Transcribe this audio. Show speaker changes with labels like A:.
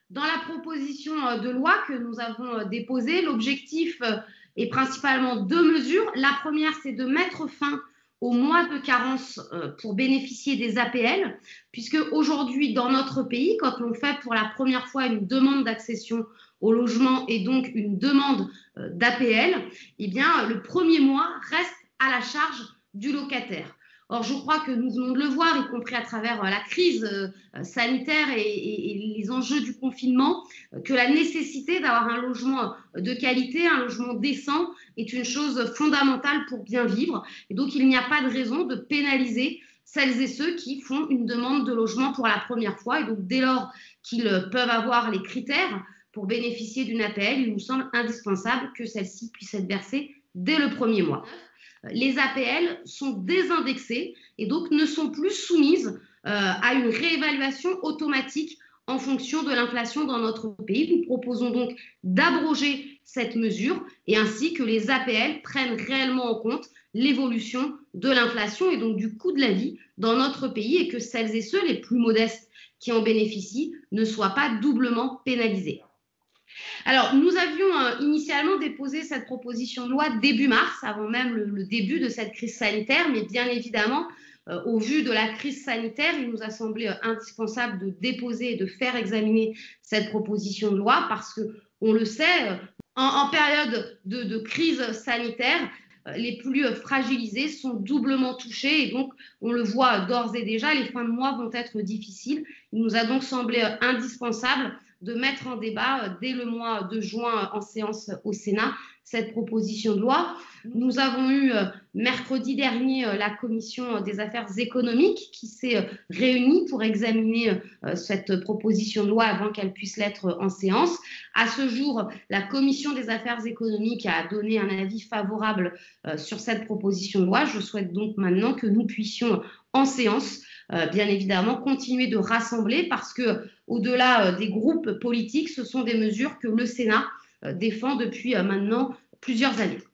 A: Dans la proposition de loi que nous avons déposée, l'objectif est principalement deux mesures. La première, c'est de mettre fin au mois de carence pour bénéficier des APL, puisque aujourd'hui, dans notre pays, quand on fait pour la première fois une demande d'accession au logement et donc une demande d'APL, eh bien, le premier mois reste à la charge du locataire. Or, je crois que nous venons de le voir, y compris à travers la crise sanitaire et les enjeux du confinement, que la nécessité d'avoir un logement de qualité, un logement décent, est une chose fondamentale pour bien vivre. Et donc, il n'y a pas de raison de pénaliser celles et ceux qui font une demande de logement pour la première fois. Et donc, dès lors qu'ils peuvent avoir les critères pour bénéficier d'une APL, il nous semble indispensable que celle-ci puisse être versée dès le premier mois. Les APL sont désindexées et donc ne sont plus soumises à une réévaluation automatique en fonction de l'inflation dans notre pays. Nous proposons donc d'abroger cette mesure et ainsi que les APL prennent réellement en compte l'évolution de l'inflation et donc du coût de la vie dans notre pays et que celles et ceux les plus modestes qui en bénéficient ne soient pas doublement pénalisés. Alors, nous avions initialement déposé cette proposition de loi début mars, avant même le début de cette crise sanitaire, mais bien évidemment, au vu de la crise sanitaire, il nous a semblé indispensable de déposer et de faire examiner cette proposition de loi parce que, on le sait, en période de crise sanitaire, les plus fragilisés sont doublement touchés et donc on le voit d'ores et déjà, les fins de mois vont être difficiles. Il nous a donc semblé indispensable de mettre en débat dès le mois de juin en séance au Sénat cette proposition de loi. Nous avons eu mercredi dernier la commission des affaires économiques qui s'est réunie pour examiner cette proposition de loi avant qu'elle puisse l'être en séance. À ce jour, la commission des affaires économiques a donné un avis favorable sur cette proposition de loi. Je souhaite donc maintenant que nous puissions en séance bien évidemment continuer de rassembler parce que au-delà des groupes politiques, ce sont des mesures que le Sénat défend depuis maintenant plusieurs années.